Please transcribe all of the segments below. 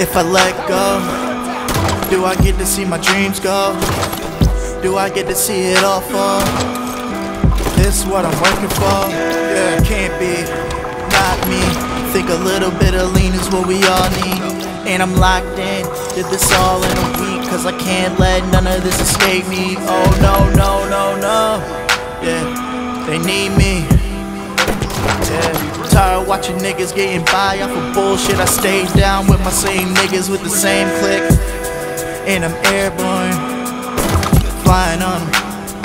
If I let go, do I get to see my dreams go? Do I get to see it all fall? This is what I'm working for. Yeah, can't be, not me. Think a little bit of lean is what we all need. And I'm locked in, did this all in a week, cause I can't let none of this escape me. Oh no, no, no, no. Yeah, they need me. Yeah, tired of watching niggas getting by off of bullshit. I stayed down with my same niggas with the same click. And I'm airborne, flying on them.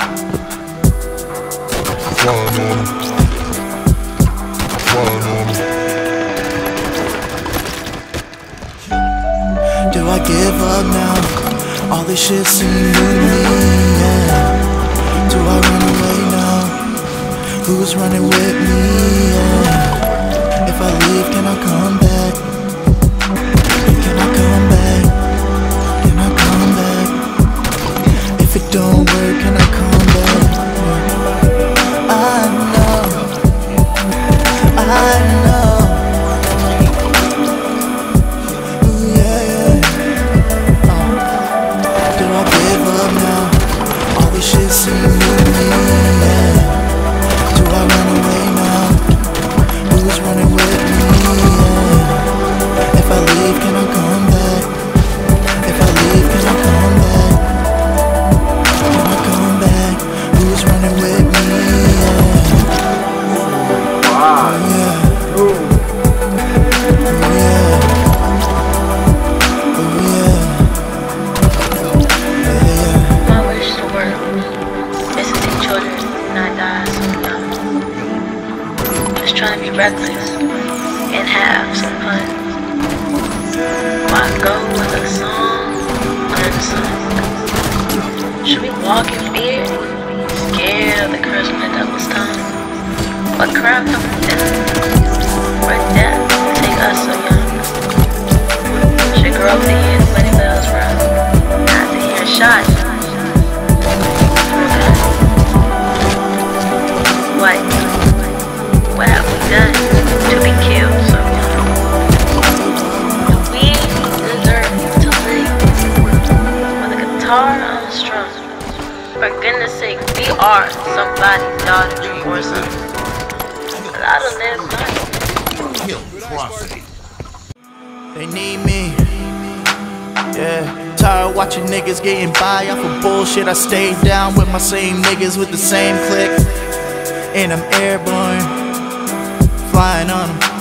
Flying on them. Flying on them. Do I give up now? All this shit seems new to me, yeah. Do I run away now? Who's running with me, yeah. If I leave, can I come back? Can I come back? Can I come back? If it don't work, can I come back? I know, I know. Ooh, yeah, yeah. Do I give up now? All this shit seems new to me, yeah. Do I run away now? Who's running with me, yeah. If I leave, can I come back? If I leave, can I come back? Can I come back? Who's running with me, yeah. Oh yeah. Oh yeah. Oh yeah. My wish to work is to see children not die so young. Just trying to be reckless and have some fun. Why go with a song under the sun? Should we walk in fear? Scared of the curse when the devil's tongue? What crowd comes from death? Where death take us so young? Should grow up to hear the wedding bells run, not to hear a shot. What have we done to be killed so young? We deserve to live with a guitar unstrung. For goodness sake, we are somebody's daughter or son. But I don't live life. They need me. Yeah, tired of watching niggas getting by off of bullshit. I stayed down with my same niggas with the same click. And I'm airborne, flying on them.